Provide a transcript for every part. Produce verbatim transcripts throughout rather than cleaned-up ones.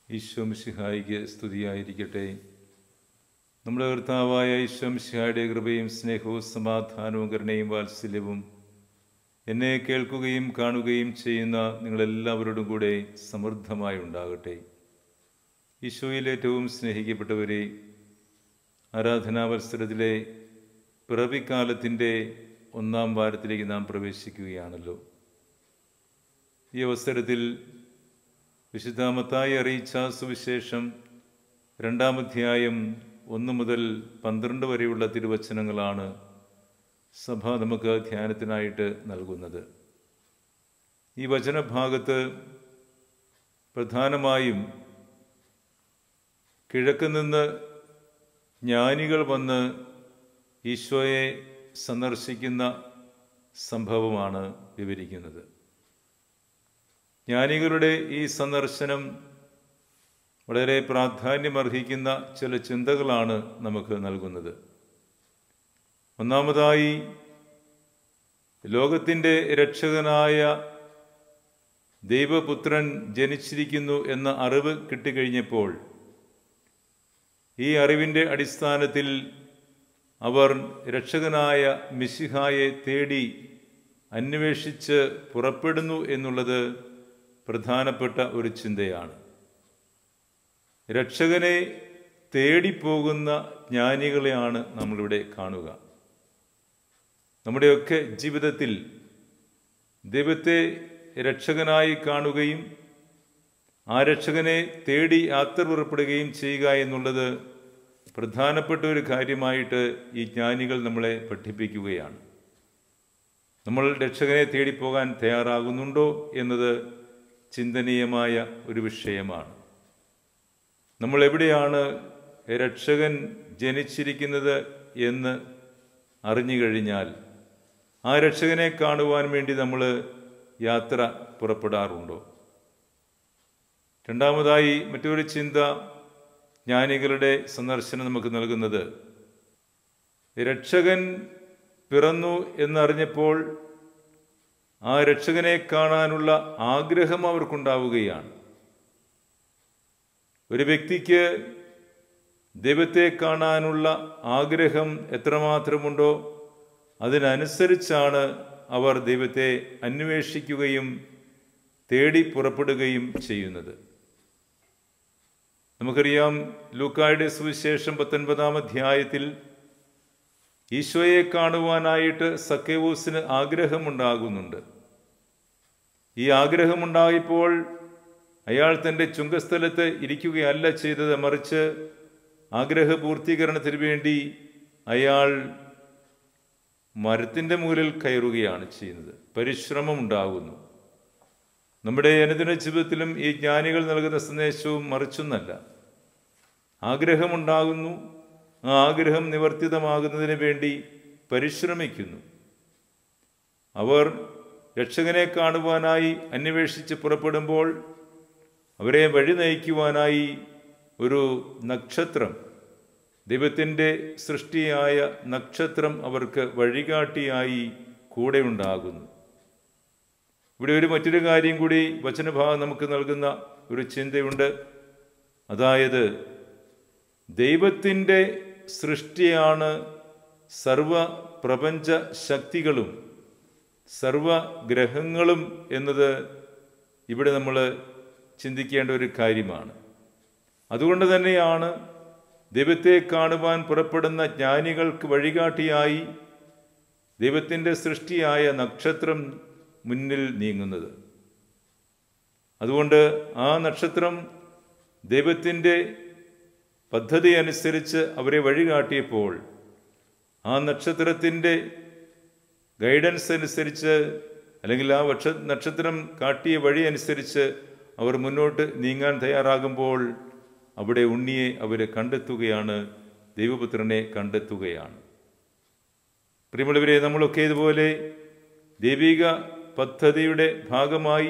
ഈശോ മിശിഹായിക്ക് സ്തുതിയായിരിക്കട്ടെ. നമ്മുടെ കർത്താവായ ഈശോ മിശിഹായുടെ കൃപയും സ്നേഹവും സമാധാനവും കരുണയും വാത്സല്യവും എന്നെ കേൾക്കുകയും കാണുകയും ചെയ്യുന്ന നിങ്ങളെല്ലാവരോടും കൂടെ സമൃദ്ധമായി ഉണ്ടാകട്ടെ. ഈശോയിൽ ഏറ്റവും സ്നേഹിക്കപ്പെട്ടവരെ, ആരാധനാവത്സരത്തിലെ പിറവിക്കാലത്തിൻ്റെ ഒന്നാം വാരത്തിലേക്ക് നാം പ്രവേശിക്കുകയാണല്ലോ. ഈ അവസരത്തിൽ വിശുദ്ധ മത്തായി അറിയിച്ച സുവിശേഷം രണ്ടാം അധ്യായം ഒന്ന് മുതൽ പന്ത്രണ്ട് വരെയുള്ള തിരുവചനങ്ങളാണ് സഭ നമുക്ക് ധ്യാനത്തിനായിട്ട് നൽകുന്നത്. ഈ വചനഭാഗത്ത് പ്രധാനമായും കിഴക്ക് നിന്ന് ജ്ഞാനികൾ വന്ന് ഈശോയെ സന്ദർശിക്കുന്ന സംഭവമാണ് വിവരിക്കുന്നത്. ജ്ഞാനികളുടെ ഈ സന്ദർശനം വളരെ പ്രാധാന്യമർഹിക്കുന്ന ചില ചിന്തകളാണ് നമുക്ക് നൽകുന്നത്. ഒന്നാമതായി, ലോകത്തിൻ്റെ രക്ഷകനായ ദൈവപുത്രൻ ജനിച്ചിരിക്കുന്നു എന്ന അറിവ് കിട്ടിക്കഴിഞ്ഞപ്പോൾ ഈ അറിവിൻ്റെ അടിസ്ഥാനത്തിൽ അവർ രക്ഷകനായ മിശിഹായെ തേടി അന്വേഷിച്ച് പുറപ്പെടുന്നു എന്നുള്ളത് പ്രധാനപ്പെട്ട ഒരു ചിന്തയാണ്. രക്ഷകനെ തേടിപ്പോകുന്ന ജ്ഞാനികളെയാണ് നമ്മളിവിടെ കാണുക. നമ്മുടെയൊക്കെ ജീവിതത്തിൽ ദൈവത്തെ രക്ഷകനായി കാണുകയും ആ രക്ഷകനെ തേടി യാത്ര പുറപ്പെടുകയും ചെയ്യുക എന്നുള്ളത് പ്രധാനപ്പെട്ട ഒരു കാര്യമായിട്ട് ഈ ജ്ഞാനികൾ നമ്മളെ പഠിപ്പിക്കുകയാണ്. നമ്മൾ രക്ഷകനെ തേടിപ്പോകാൻ തയ്യാറാകുന്നുണ്ടോ എന്നത് ചിന്തനീയമായ ഒരു വിഷയമാണ്. നമ്മൾ എവിടെയാണ് രക്ഷകൻ ജനിച്ചിരിക്കുന്നത് എന്ന് അറിഞ്ഞു കഴിഞ്ഞാൽ ആ രക്ഷകനെ കാണുവാൻ വേണ്ടി നമ്മൾ യാത്ര പുറപ്പെടാറുണ്ടോ? രണ്ടാമതായി, മറ്റൊരു ചിന്ത ജ്ഞാനികളുടെ സന്ദർശനം നമുക്ക് നൽകുന്നത്, രക്ഷകൻ പിറന്നു എന്നറിഞ്ഞപ്പോൾ ആ രക്ഷകനെ കാണാനുള്ള ആഗ്രഹം അവർക്കുണ്ടാവുകയാണ്. ഒരു വ്യക്തിക്ക് ദൈവത്തെ കാണാനുള്ള ആഗ്രഹം എത്രമാത്രമുണ്ടോ അതിനനുസരിച്ചാണ് അവർ ദൈവത്തെ അന്വേഷിക്കുകയും തേടി പുറപ്പെടുകയും ചെയ്യുന്നത്. നമുക്കറിയാം, ലൂക്കായുടെ സുവിശേഷം പത്തൊൻപതാം അധ്യായത്തിൽ ഈശോയെ കാണുവാനായിട്ട് സക്കേവൂസിന് ആഗ്രഹമുണ്ടാകുന്നുണ്ട്. ഈ ആഗ്രഹമുണ്ടായപ്പോൾ അയാൾ തൻ്റെ ചുങ്കസ്ഥലത്ത് ഇരിക്കുകയല്ല ചെയ്തത്, മറിച്ച് ആഗ്രഹ പൂർത്തീകരണത്തിന് വേണ്ടി അയാൾ മരത്തിൻ്റെ മുകളിൽ കയറുകയാണ് ചെയ്യുന്നത്. പരിശ്രമമുണ്ടാകുന്നു. നമ്മുടെ അനുദിന ജീവിതത്തിലും ഈ ജ്ഞാനികൾ നൽകുന്ന സന്ദേശവും മറിച്ചൊന്നല്ല. ആഗ്രഹമുണ്ടാകുന്നു, ആ ആഗ്രഹം നിവർത്തിതമാകുന്നതിന് വേണ്ടി പരിശ്രമിക്കുന്നു. അവർ രക്ഷകനെ കാണുവാനായി അന്വേഷിച്ച് പുറപ്പെടുമ്പോൾ അവരെ വഴി നയിക്കുവാനായി ഒരു നക്ഷത്രം, ദൈവത്തിൻ്റെ സൃഷ്ടിയായ നക്ഷത്രം അവർക്ക് വഴികാട്ടിയായി കൂടെ ഉണ്ടാകുന്നു. ഇവിടെ ഒരു മറ്റൊരു കാര്യം കൂടി വചനഭാഗം നമുക്ക് നൽകുന്ന ഒരു ചിന്തയുണ്ട്. അതായത്, ദൈവത്തിൻ്റെ സൃഷ്ടിയാണ് സർവ പ്രപഞ്ച ശക്തികളും സർവഗ്രഹങ്ങളും എന്നത് ഇവിടെ നമ്മൾ ചിന്തിക്കേണ്ട ഒരു കാര്യമാണ്. അതുകൊണ്ട് തന്നെയാണ് ദൈവത്തെ കാണുവാൻ പുറപ്പെടുന്ന ജ്ഞാനികൾക്ക് വഴികാട്ടിയായി ദൈവത്തിൻ്റെ സൃഷ്ടിയായ നക്ഷത്രം മുന്നിൽ നീങ്ങുന്നത്. അതുകൊണ്ട് ആ നക്ഷത്രം ദൈവത്തിൻ്റെ പദ്ധതി അനുസരിച്ച് അവരെ വഴികാട്ടിയപ്പോൾ ആ നക്ഷത്രത്തിൻ്റെ ഗൈഡൻസ് അനുസരിച്ച്, അല്ലെങ്കിൽ ആ വക്ഷ നക്ഷത്രം കാട്ടിയ വഴി അനുസരിച്ച് അവർ മുന്നോട്ട് നീങ്ങാൻ തയ്യാറാകുമ്പോൾ അവിടെ ഉണ്ണിയെ അവർ കണ്ടെത്തുകയാണ്, ദൈവപുത്രനെ കണ്ടെത്തുകയാണ്. പ്രിയമുള്ളവരെ, നമ്മളൊക്കെ ഇതുപോലെ ദൈവിക പദ്ധതിയുടെ ഭാഗമായി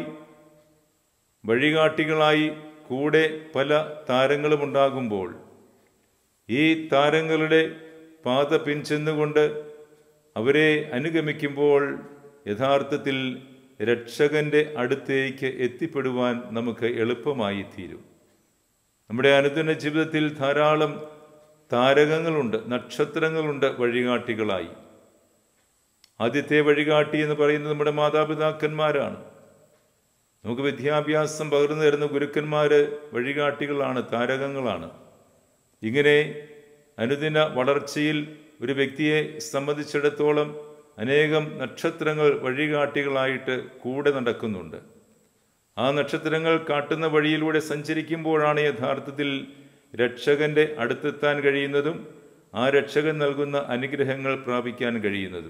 വഴികാട്ടികളായി കൂടെ പല താരങ്ങളും ഉണ്ടാകുമ്പോൾ ഈ താരങ്ങളുടെ പാത പിൻചെന്നുകൊണ്ട് അവരെ അനുഗമിക്കുമ്പോൾ യഥാർത്ഥത്തിൽ രക്ഷകന്റെ അടുത്തേക്ക് എത്തിപ്പെടുവാൻ നമുക്ക് എളുപ്പമായി തീരും. നമ്മുടെ അനുദിന ജീവിതത്തിൽ ധാരാളം താരകങ്ങളുണ്ട്, നക്ഷത്രങ്ങളുണ്ട് വഴികാട്ടികളായി. ആദ്യത്തെ വഴികാട്ടി എന്ന് പറയുന്നത് നമ്മുടെ മാതാപിതാക്കന്മാരാണ്. നമുക്ക് വിദ്യാഭ്യാസം പകർന്നു തരുന്ന ഗുരുക്കന്മാർ വഴികാട്ടികളാണ്, താരകങ്ങളാണ്. ഇങ്ങനെ അനുദിന വളർച്ചയിൽ ഒരു വ്യക്തിയെ സംബന്ധിച്ചിടത്തോളം അനേകം നക്ഷത്രങ്ങൾ വഴികാട്ടികളായിട്ട് കൂടെ നടക്കുന്നുണ്ട്. ആ നക്ഷത്രങ്ങൾ കാട്ടുന്ന വഴിയിലൂടെ സഞ്ചരിക്കുമ്പോഴാണ് യഥാർത്ഥത്തിൽ രക്ഷകന്റെ അടുത്തെത്താൻ കഴിയുന്നതും ആ രക്ഷകൻ നൽകുന്ന അനുഗ്രഹങ്ങൾ പ്രാപിക്കാൻ കഴിയുന്നതും.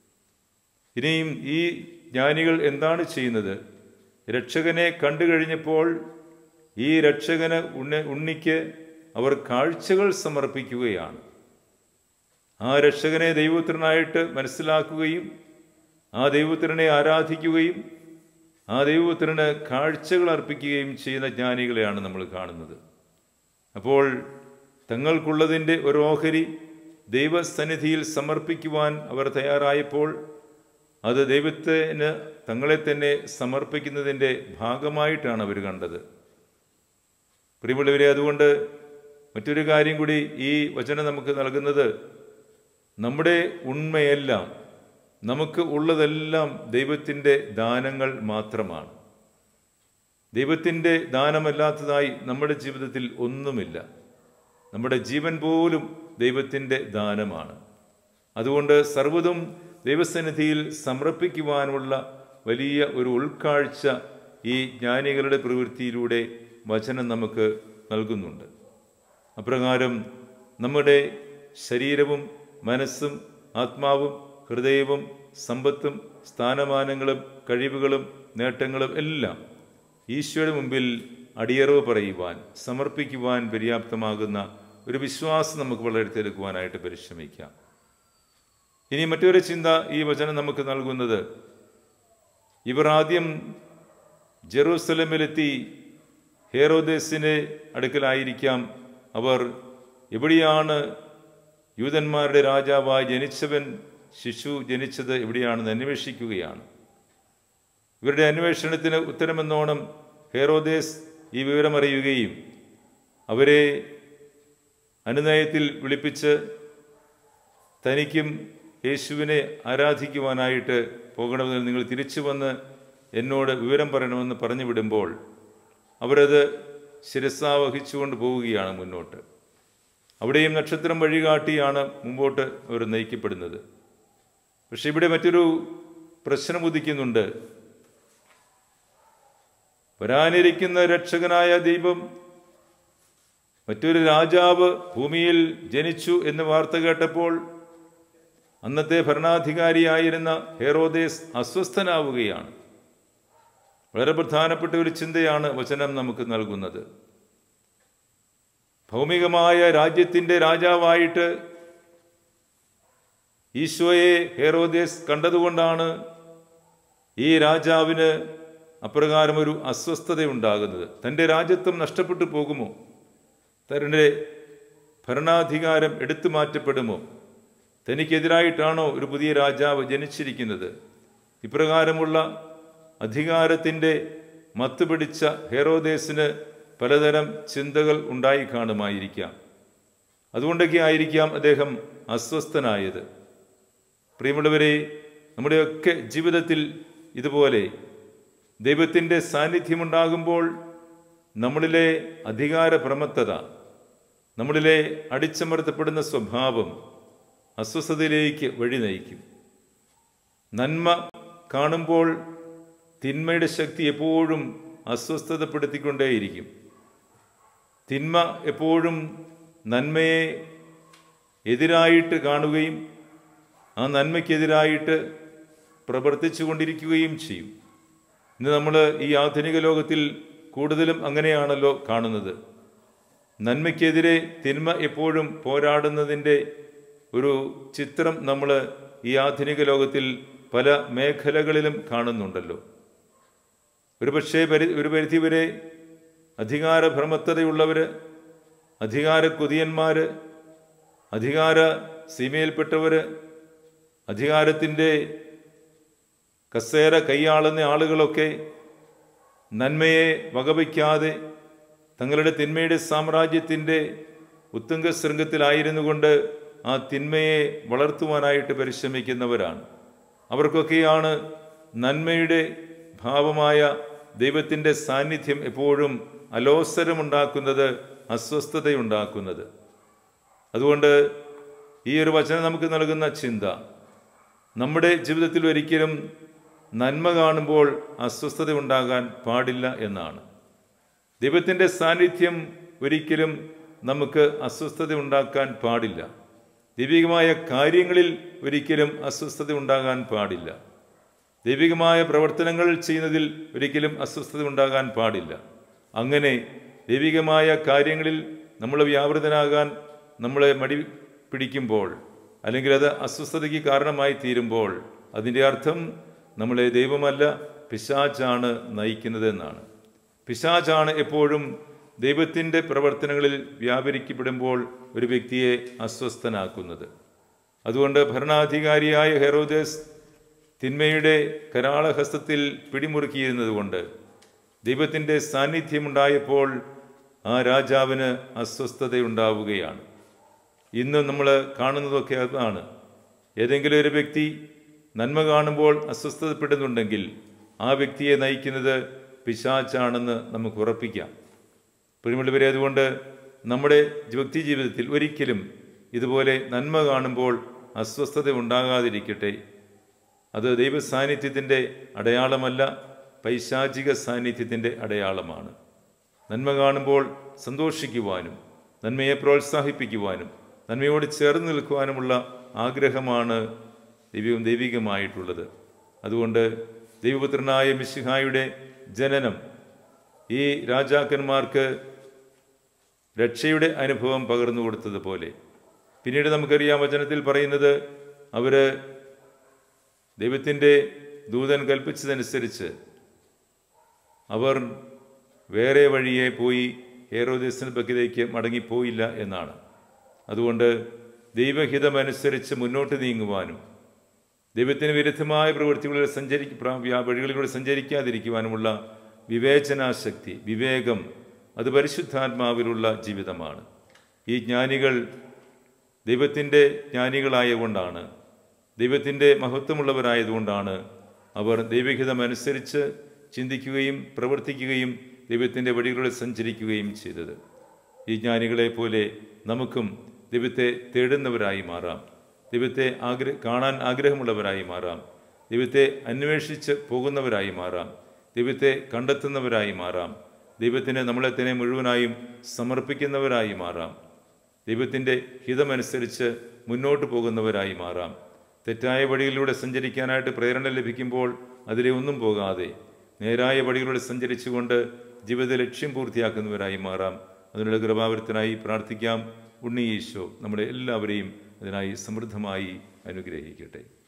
ഇനിയും ഈ ജ്ഞാനികൾ എന്താണ് ചെയ്യുന്നത്? രക്ഷകനെ കണ്ടു കഴിഞ്ഞപ്പോൾ ഈ രക്ഷകന് ഉണ്ണ ഉണ്ണിക്ക് അവർ കാഴ്ചകൾ സമർപ്പിക്കുകയാണ്. ആ രക്ഷകനെ ദൈവപുത്രനായിട്ട് മനസ്സിലാക്കുകയും ആ ദൈവപുത്രനെ ആരാധിക്കുകയും ആ ദൈവപുത്രന് കാഴ്ചകൾ അർപ്പിക്കുകയും ചെയ്യുന്ന ജ്ഞാനികളെയാണ് നമ്മൾ കാണുന്നത്. അപ്പോൾ തങ്ങൾക്കുള്ളതിൻ്റെ ഒരു ഓഹരി ദൈവസന്നിധിയിൽ സമർപ്പിക്കുവാൻ അവർ തയ്യാറായപ്പോൾ അത് ദൈവത്തിന് തങ്ങളെ തന്നെ സമർപ്പിക്കുന്നതിൻ്റെ ഭാഗമായിട്ടാണ് അവർ കണ്ടത്. പ്രിയമുള്ളവരെ, അതുകൊണ്ട് മറ്റൊരു കാര്യം കൂടി ഈ വചനം നമുക്ക് നൽകുന്നത്, നമ്മുടെ ഉണ്മയെല്ലാം, നമുക്ക് ഉള്ളതെല്ലാം ദൈവത്തിൻ്റെ ദാനങ്ങൾ മാത്രമാണ്. ദൈവത്തിൻ്റെ ദാനമല്ലാത്തതായി നമ്മുടെ ജീവിതത്തിൽ ഒന്നുമില്ല. നമ്മുടെ ജീവൻ പോലും ദൈവത്തിൻ്റെ ദാനമാണ്. അതുകൊണ്ട് സർവ്വതും ദൈവസന്നിധിയിൽ സമർപ്പിക്കുവാനുള്ള വലിയ ഒരു ഉൾക്കാഴ്ച ഈ ജ്ഞാനികളുടെ പ്രവൃത്തിയിലൂടെ വചനം നമുക്ക് നൽകുന്നുണ്ട്. അപ്രകാരം നമ്മുടെ ശരീരവും മനസ്സും ആത്മാവും ഹൃദയവും സമ്പത്തും സ്ഥാനമാനങ്ങളും കഴിവുകളും നേട്ടങ്ങളും എല്ലാം ഈശോയുടെ മുമ്പിൽ അടിയറവ് പറയുവാൻ, സമർപ്പിക്കുവാൻ പര്യാപ്തമാകുന്ന ഒരു വിശ്വാസം നമുക്ക് വളർത്തിയെടുക്കുവാനായിട്ട് പരിശ്രമിക്കാം. ഇനി മറ്റൊരു ചിന്ത ഈ വചനം നമുക്ക് നൽകുന്നത്, ഇവർ ആദ്യം ജെറൂസലമിലെത്തി ഹേറോദേസിൻ്റെ അടുക്കലായിരിക്കാം അവർ എവിടെയാണ് യൂതന്മാരുടെ രാജാവായി ജനിച്ചവൻ ശിശു ജനിച്ചത് എവിടെയാണെന്ന് അന്വേഷിക്കുകയാണ്. ഇവരുടെ അന്വേഷണത്തിന് ഉത്തരമെന്നോണം ഹേറോദേസ് ഈ വിവരമറിയുകയും അവരെ അനുനയത്തിൽ വിളിപ്പിച്ച് തനിക്കും യേശുവിനെ ആരാധിക്കുവാനായിട്ട് പോകണമെന്ന് നിങ്ങൾ തിരിച്ചു വന്ന് എന്നോട് വിവരം പറയണമെന്ന് പറഞ്ഞു വിടുമ്പോൾ അവരത് ശിരസാവഹിച്ചുകൊണ്ട് പോവുകയാണ് മുന്നോട്ട്. അവിടെയും നക്ഷത്രം വഴികാട്ടിയാണ് മുമ്പോട്ട് അവർ നയിക്കപ്പെടുന്നത്. പക്ഷെ ഇവിടെ മറ്റൊരു പ്രശ്നം ഉദിക്കുന്നുണ്ട്. വരാനിരിക്കുന്ന രക്ഷകനായ ദൈവം, മറ്റൊരു രാജാവ് ഭൂമിയിൽ ജനിച്ചു എന്ന് വാർത്ത കേട്ടപ്പോൾ അന്നത്തെ ഭരണാധികാരിയായിരുന്ന ഹെറോദേസ് അസ്വസ്ഥനാവുകയാണ്. വളരെ പ്രധാനപ്പെട്ട ഒരു ചിന്തയാണ് വചനം നമുക്ക് നൽകുന്നത്. ഭൗമികമായ രാജ്യത്തിൻ്റെ രാജാവായിട്ട് ഈശോയെ ഹെറോദേസ് കണ്ടതുകൊണ്ടാണ് ഈ രാജാവിന് അപ്രകാരം ഒരു അസ്വസ്ഥതയുണ്ടാകുന്നത്. തൻ്റെ രാജ്യത്വം നഷ്ടപ്പെട്ടു പോകുമോ? തൻ്റെ ഭരണാധികാരം എടുത്തു മാറ്റപ്പെടുമോ? തനിക്കെതിരായിട്ടാണോ ഒരു പുതിയ രാജാവ് ജനിച്ചിരിക്കുന്നത്? ഇപ്രകാരമുള്ള അധികാരത്തിൻ്റെ മത്ത് പിടിച്ച ഹെറോദേസിന് പലതരം ചിന്തകൾ ഉണ്ടായി കാണുമായിരിക്കാം. അതുകൊണ്ടൊക്കെ ആയിരിക്കാം അദ്ദേഹം അസ്വസ്ഥനായത്. പ്രിയമുള്ളവരെ, നമ്മുടെയൊക്കെ ജീവിതത്തിൽ ഇതുപോലെ ദൈവത്തിൻ്റെ സാന്നിധ്യമുണ്ടാകുമ്പോൾ നമ്മളിലെ അധികാര പ്രമത്തത, നമ്മളിലെ അടിച്ചമർത്തപ്പെടുന്ന സ്വഭാവം അസ്വസ്ഥതയിലേക്ക് വഴി നയിക്കും. നന്മ കാണുമ്പോൾ തിന്മയുടെ ശക്തി എപ്പോഴും അസ്വസ്ഥതപ്പെടുത്തിക്കൊണ്ടേയിരിക്കും. തിന്മ എപ്പോഴും നന്മയെ എതിരായിട്ട് കാണുകയും ആ നന്മയ്ക്കെതിരായിട്ട് പ്രവർത്തിച്ചു കൊണ്ടിരിക്കുകയും ചെയ്യും. ഇന്ന് നമ്മൾ ഈ ആധുനിക ലോകത്തിൽ കൂടുതലും അങ്ങനെയാണല്ലോ കാണുന്നത്. നന്മയ്ക്കെതിരെ തിന്മ എപ്പോഴും പോരാടുന്നതിൻ്റെ ഒരു ചിത്രം നമ്മൾ ഈ ആധുനിക ലോകത്തിൽ പല മേഖലകളിലും കാണുന്നുണ്ടല്ലോ. ഒരു പക്ഷേ പരി ഒരു പരിധിവരെ അധികാര ഭ്രമത്തതയുള്ളവർ, അധികാര കൊതിയന്മാർ, അധികാര സീമയിൽപ്പെട്ടവർ, അധികാരത്തിൻ്റെ കസേര കൈയാളുന്ന ആളുകളൊക്കെ നന്മയെ വകവയ്ക്കാതെ തങ്ങളുടെ തിന്മയുടെ സാമ്രാജ്യത്തിൻ്റെ ഉത്തുംഗ ശൃംഗത്തിലായിരുന്നു കൊണ്ട് ആ തിന്മയെ വളർത്തുവാനായിട്ട് പരിശ്രമിക്കുന്നവരാണ്. അവർക്കൊക്കെയാണ് നന്മയുടെ ഭാവമായ ദൈവത്തിൻ്റെ സാന്നിധ്യം എപ്പോഴും അലോസരമുണ്ടാക്കുന്നത്, അസ്വസ്ഥതയുണ്ടാക്കുന്നത്. അതുകൊണ്ട് ഈ ഒരു വചനം നമുക്ക് നൽകുന്ന ചിന്ത, നമ്മുടെ ജീവിതത്തിൽ ഒരിക്കലും നന്മ കാണുമ്പോൾ അസ്വസ്ഥത ഉണ്ടാകാൻ പാടില്ല എന്നാണ്. ദൈവത്തിൻ്റെ സാന്നിധ്യം ഒരിക്കലും നമുക്ക് അസ്വസ്ഥത ഉണ്ടാക്കാൻ പാടില്ല. ദൈവികമായ കാര്യങ്ങളിൽ ഒരിക്കലും അസ്വസ്ഥത ഉണ്ടാകാൻ പാടില്ല. ദൈവികമായ പ്രവർത്തനങ്ങൾ ചെയ്യുന്നതിൽ ഒരിക്കലും അസ്വസ്ഥത ഉണ്ടാകാൻ പാടില്ല. അങ്ങനെ ദൈവികമായ കാര്യങ്ങളിൽ നമ്മൾ വ്യാപൃതനാകാൻ നമ്മളെ മടി പിടിക്കുമ്പോൾ, അല്ലെങ്കിൽ അത് അസ്വസ്ഥതയ്ക്ക് കാരണമായി തീരുമ്പോൾ, അതിൻ്റെ അർത്ഥം നമ്മളെ ദൈവമല്ല പിശാചാണ് നയിക്കുന്നത് എന്നാണ്. പിശാചാണ് എപ്പോഴും ദൈവത്തിൻ്റെ പ്രവർത്തനങ്ങളിൽ വ്യാപരിക്കപ്പെടുമ്പോൾ ഒരു വ്യക്തിയെ അസ്വസ്ഥനാക്കുന്നത്. അതുകൊണ്ട് ഭരണാധികാരിയായ ഹെറോദേസ് തിന്മയുടെ കരാളഹസ്തത്തിൽ പിടിമുറുക്കിയിരുന്നത് കൊണ്ട് ദൈവത്തിൻ്റെ സാന്നിധ്യമുണ്ടായപ്പോൾ ആ രാജാവിന് അസ്വസ്ഥതയുണ്ടാവുകയാണ്. ഇന്ന് നമ്മൾ കാണുന്നതൊക്കെ അതാണ്. ഏതെങ്കിലും ഒരു വ്യക്തി നന്മ കാണുമ്പോൾ അസ്വസ്ഥതപ്പെടുന്നുണ്ടെങ്കിൽ ആ വ്യക്തിയെ നയിക്കുന്നത് പിശാചാണെന്ന് നമുക്ക് ഉറപ്പിക്കാം. പ്രിയമുള്ളവരെ, അതുകൊണ്ട് നമ്മുടെ വ്യക്തി ജീവിതത്തിൽ ഒരിക്കലും ഇതുപോലെ നന്മ കാണുമ്പോൾ അസ്വസ്ഥത ഉണ്ടാകാതിരിക്കട്ടെ. അത് ദൈവ സാന്നിധ്യത്തിൻ്റെ അടയാളമല്ല, പൈശാചിക സാന്നിധ്യത്തിൻ്റെ അടയാളമാണ്. നന്മ കാണുമ്പോൾ സന്തോഷിക്കുവാനും നന്മയെ പ്രോത്സാഹിപ്പിക്കുവാനും നന്മയോട് ചേർന്ന് നിൽക്കുവാനുമുള്ള ആഗ്രഹമാണ് ദൈവവും ദൈവികമായിട്ടുള്ളത്. അതുകൊണ്ട് ദൈവപുത്രനായ മിശിഹായുടെ ജനനം ഈ രാജാക്കന്മാർക്ക് രക്ഷയുടെ അനുഭവം പകർന്നു കൊടുത്തതുപോലെ പിന്നീട് നമുക്കറിയാം, വചനത്തിൽ പറയുന്നത് അവർ ദൈവത്തിൻ്റെ ദൂതൻ കൽപ്പിച്ചതനുസരിച്ച് അവർ വേറെ വഴിയെ പോയി ഹെറോദേസിന്റെ പക്കലേക്ക് മടങ്ങിപ്പോയില്ല എന്നാണ്. അതുകൊണ്ട് ദൈവഹിതമനുസരിച്ച് മുന്നോട്ട് നീങ്ങുവാനും ദൈവത്തിന് വിരുദ്ധമായ പ്രവൃത്തികളിൽ സഞ്ചരി വഴികളിലൂടെ സഞ്ചരിക്കാതിരിക്കുവാനുമുള്ള വിവേചനാശക്തി, വിവേകം, അത് പരിശുദ്ധാത്മാവിലുള്ള ജീവിതമാണ്. ഈ ജ്ഞാനികൾ ദൈവത്തിൻ്റെ ജ്ഞാനികളായതുകൊണ്ടാണ്, ദൈവത്തിൻ്റെ മഹത്വമുള്ളവരായതുകൊണ്ടാണ് അവർ ദൈവഹിതമനുസരിച്ച് ചിന്തിക്കുകയും പ്രവർത്തിക്കുകയും ദൈവത്തിൻ്റെ വഴികളിലൂടെ സഞ്ചരിക്കുകയും ചെയ്തത്. ഈ ജ്ഞാനികളെ പോലെ നമുക്കും ദൈവത്തെ തേടുന്നവരായി മാറാം, ദൈവത്തെ ആഗ്രഹ കാണാൻ ആഗ്രഹമുള്ളവരായി മാറാം, ദൈവത്തെ അന്വേഷിച്ച് പോകുന്നവരായി മാറാം, ദൈവത്തെ കണ്ടെത്തുന്നവരായി മാറാം, ദൈവത്തിന് നമ്മളെ തന്നെ മുഴുവനായും സമർപ്പിക്കുന്നവരായി മാറാം, ദൈവത്തിൻ്റെ ഹിതമനുസരിച്ച് മുന്നോട്ട് പോകുന്നവരായി മാറാം. തെറ്റായ വഴികളിലൂടെ സഞ്ചരിക്കാനായിട്ട് പ്രേരണ ലഭിക്കുമ്പോൾ അതിലെ ഒന്നും പോകാതെ നേരായ വഴികളിലൂടെ സഞ്ചരിച്ചുകൊണ്ട് ജീവിത ലക്ഷ്യം പൂർത്തിയാക്കുന്നവരായി മാറാം. അതിനുള്ള കൃപാവരത്തിനായി പ്രാർത്ഥിക്കാം. ഉണ്ണി ഈശോ നമ്മളെ എല്ലാവരെയും അതിനായി സമൃദ്ധമായി അനുഗ്രഹിക്കട്ടെ.